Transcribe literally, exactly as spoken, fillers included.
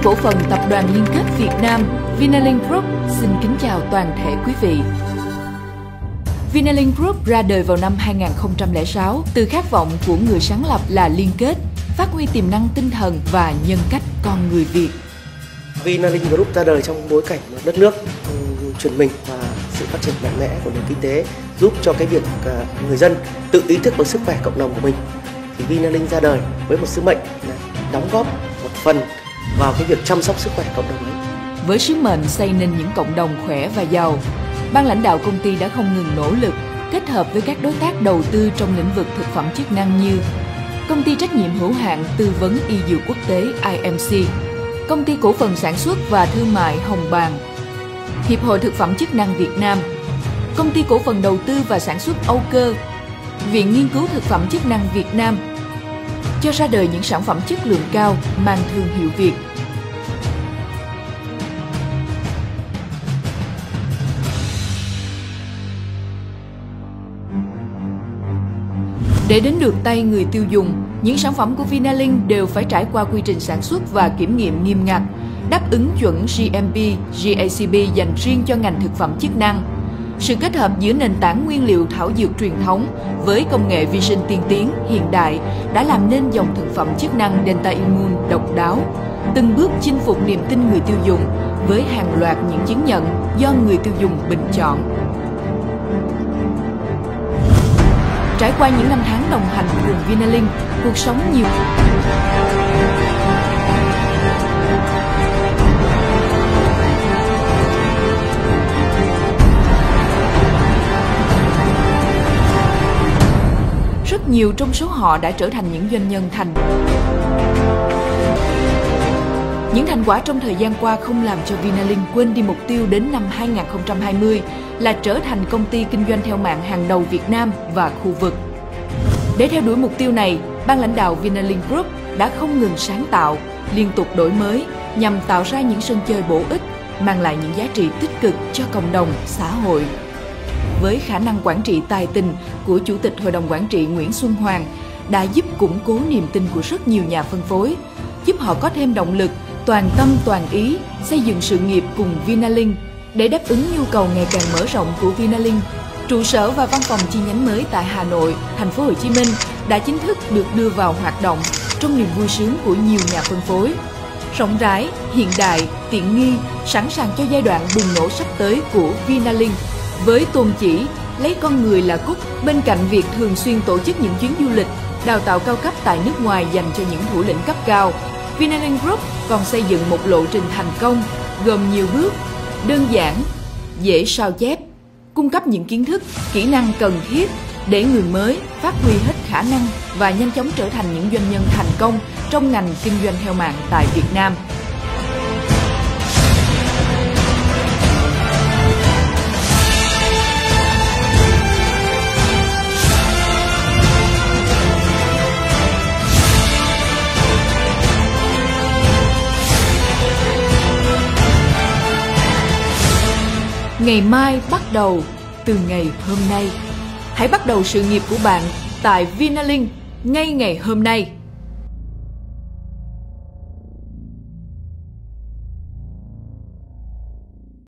cổ phần Tập đoàn Liên kết Việt Nam Vinalink Group xin kính chào toàn thể quý vị. Vinalink Group ra đời vào năm hai nghìn không trăm lẻ sáu từ khát vọng của người sáng lập là liên kết, phát huy tiềm năng tinh thần và nhân cách con người Việt. Vinalink Group ra đời trong bối cảnh đất nước chuyển mình và sự phát triển mạnh mẽ của nền kinh tế giúp cho cái việc người dân tự ý thức với sức khỏe cộng đồng của mình. Thì Vinalink ra đời với một sứ mệnh là đóng góp một phần vào cái việc chăm sóc sức khỏe cộng đồng ấy. Với sứ mệnh xây nên những cộng đồng khỏe và giàu, ban lãnh đạo công ty đã không ngừng nỗ lực kết hợp với các đối tác đầu tư trong lĩnh vực thực phẩm chức năng như Công ty trách nhiệm hữu hạn tư vấn y dược quốc tế I M C, Công ty cổ phần sản xuất và thương mại Hồng Bàng, Hiệp hội thực phẩm chức năng Việt Nam, Công ty cổ phần đầu tư và sản xuất Âu Cơ, Viện Nghiên cứu thực phẩm chức năng Việt Nam, cho ra đời những sản phẩm chất lượng cao mang thương hiệu Việt. Để đến được tay người tiêu dùng, những sản phẩm của Vinalink đều phải trải qua quy trình sản xuất và kiểm nghiệm nghiêm ngặt, đáp ứng chuẩn G M P, G A C P dành riêng cho ngành thực phẩm chức năng. Sự kết hợp giữa nền tảng nguyên liệu thảo dược truyền thống với công nghệ vi sinh tiên tiến hiện đại đã làm nên dòng thực phẩm chức năng Delta Immune độc đáo, từng bước chinh phục niềm tin người tiêu dùng với hàng loạt những chứng nhận do người tiêu dùng bình chọn. Trải qua những năm tháng đồng hành cùng Vinalink, cuộc sống nhiều rất nhiều trong số họ đã trở thành những doanh nhân thành. Những thành quả trong thời gian qua không làm cho Vinalink quên đi mục tiêu đến năm hai nghìn không trăm hai mươi là trở thành công ty kinh doanh theo mạng hàng đầu Việt Nam và khu vực. Để theo đuổi mục tiêu này, ban lãnh đạo Vinalink Group đã không ngừng sáng tạo, liên tục đổi mới nhằm tạo ra những sân chơi bổ ích, mang lại những giá trị tích cực cho cộng đồng, xã hội. Với khả năng quản trị tài tình của Chủ tịch Hội đồng Quản trị Nguyễn Xuân Hoàng đã giúp củng cố niềm tin của rất nhiều nhà phân phối, giúp họ có thêm động lực, toàn tâm toàn ý xây dựng sự nghiệp cùng Vinalink. Để đáp ứng nhu cầu ngày càng mở rộng của Vinalink, trụ sở và văn phòng chi nhánh mới tại Hà Nội, Thành phố Hồ Chí Minh đã chính thức được đưa vào hoạt động trong niềm vui sướng của nhiều nhà phân phối. Rộng rãi, hiện đại, tiện nghi, sẵn sàng cho giai đoạn bùng nổ sắp tới của Vinalink. Với tôn chỉ lấy con người là cốt, bên cạnh việc thường xuyên tổ chức những chuyến du lịch, đào tạo cao cấp tại nước ngoài dành cho những thủ lĩnh cấp cao, Vinalink Group còn xây dựng một lộ trình thành công gồm nhiều bước, đơn giản, dễ sao chép, cung cấp những kiến thức, kỹ năng cần thiết để người mới phát huy hết khả năng và nhanh chóng trở thành những doanh nhân thành công trong ngành kinh doanh theo mạng tại Việt Nam. Ngày mai bắt đầu từ ngày hôm nay. Hãy bắt đầu sự nghiệp của bạn tại Vinalink ngay ngày hôm nay.